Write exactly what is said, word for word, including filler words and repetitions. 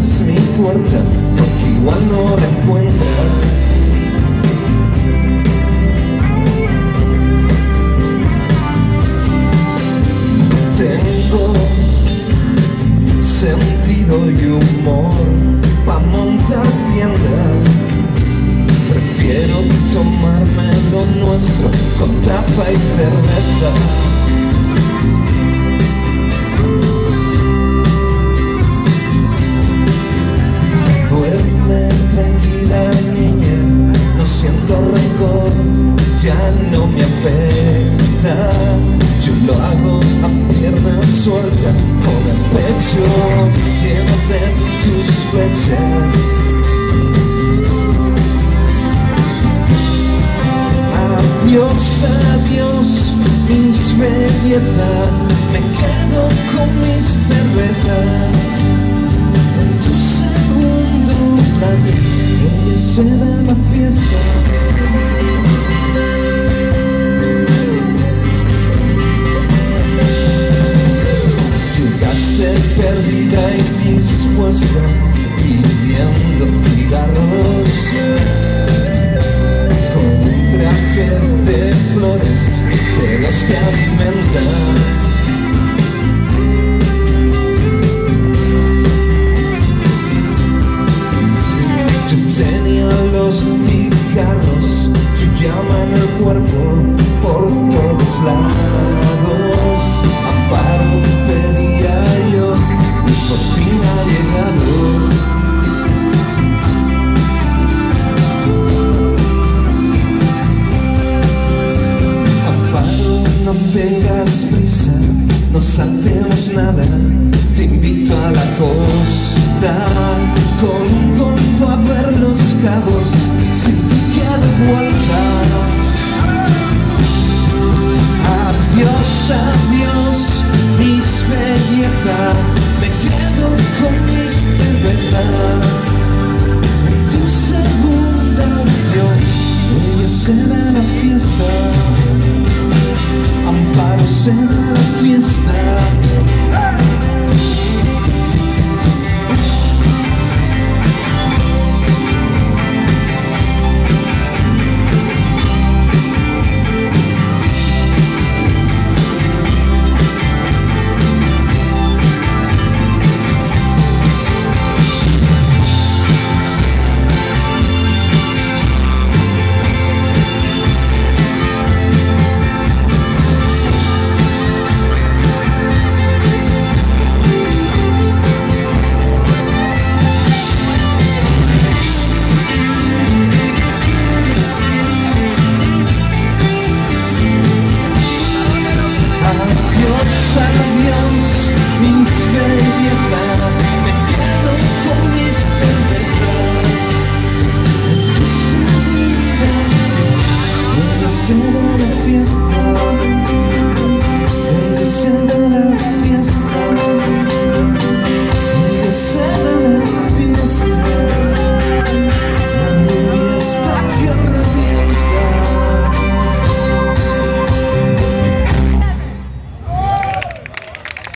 es mi fuerza, porque igual no la encuentras. Tengo sentido y humor pa' montar tiendas. Prefiero tomarme lo nuestro con tapa y cerveza. Duerme tranquila, niña, no siento rencor, ya no me afecta. Yo lo hago a pierna suelta, con el pecho lleno de tus flechas. Adiós, adiós, mis bellezas, me quedo con mis cervezas. En tu segundo plano, ella se da la fiesta. Perdida y dispuesta, pidiendo cigarros, con un traje de flores de los que alimentan. Yo tenía los cigarros, tu llama en el cuerpo, por todos lados. Amparo pedía yo, y por fin ha llegado. Amparo, no tengas prisa, no saltemos nada, te invito a la costa, con un golfo a ver los cabos, sin ticket de vuelta. Adiós, adiós, mis bellezas, me quedo con mis cervezas. En tu segunda opción, ella se da la fiesta. Amparo se da la fiesta. Adiós, mis bellezas, me quedo con mis cervezas. En tu segunda, ella se da la fiesta.